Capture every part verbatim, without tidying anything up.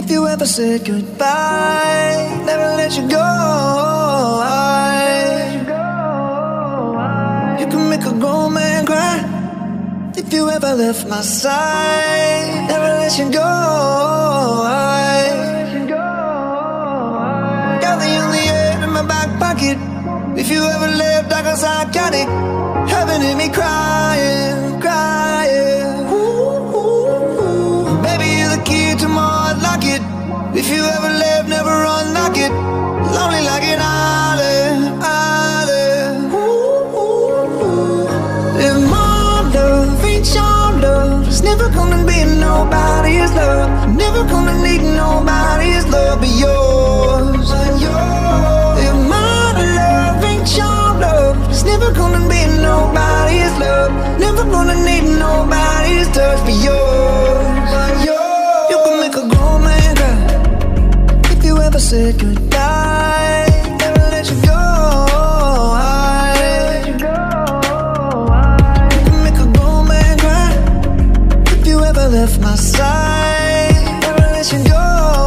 If you ever said goodbye, never let you go. You can make a grown man cry. If you ever left my side, never let you go. Got the only air in my back pocket. If you ever left, I got psychotic. Heaven in me crying, crying. Ooh, ooh, ooh. Baby, you're the key to my heart, lock it. If you ever left, never unlock it. Lonely like an island, island. Ooh, ooh, ooh. If my love ain't your love, it's never gonna be nobody's love. Never gonna need nobody's love but yours, yours. If my love ain't your love, it's never gonna be nobody's love. Never gonna need nobody's touch but yours, yours. You can make a grown man cry. If you ever said goodbye, never let you go. You can make a grown man cry. If you ever left my side, never let you go.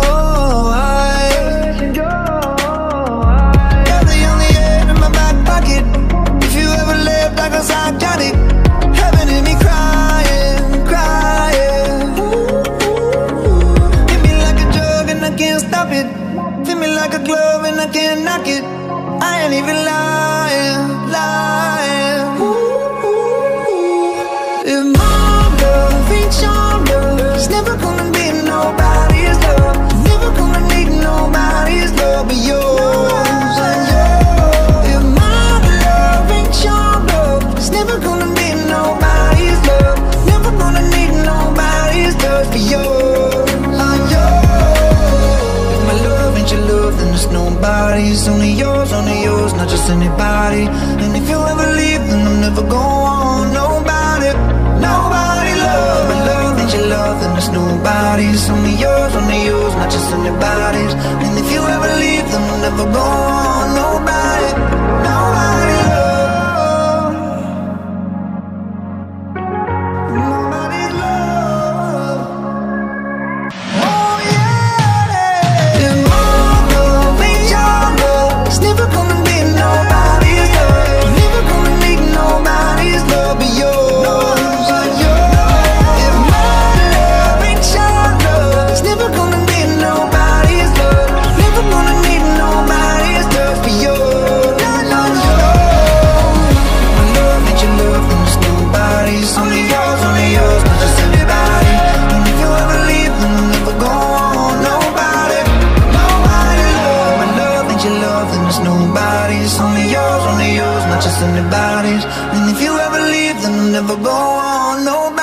Got the only air in my back pocket. If you ever left, I got psychotic. Heaven in me crying, crying. Hit me like a drug and I can't stop it. Feel me like a glove and I can't knock it. I ain't even lying, lying. If my love ain't your love, it's never gonna be nobody's love. Never gonna need nobody's love but yours, yours. If my love ain't your love, it's never gonna be nobody's love. Never gonna need nobody's touch but yours, yours. If my love ain't your love, then it's nobody's. Only yours, only yours, not just anybody. And if you ever leave, then I'm never going nobody, nobody love. My love ain't your love, then it's nobody's. Only yours, only yours, not just anybody's. And if you ever leave, then I'm never going nobody, nobody love. Nobody's love. Oh yeah. If my love ain't your love, it's never gonna be nobody's love. Never gonna need nobody's love but yours, yours. If my love ain't your love, it's never gonna be nobody's love. Never gonna need nobody's love but yours, yours. My love ain't your love, then it's nobody's. Only yours, only yours, not just anybody. And if you ever leave, then I'll never go on nobody, nobody love. My love ain't your love, then it's nobody's. Only yours, only yours, not just anybody's. And if you ever leave, then I'll never go on nobody.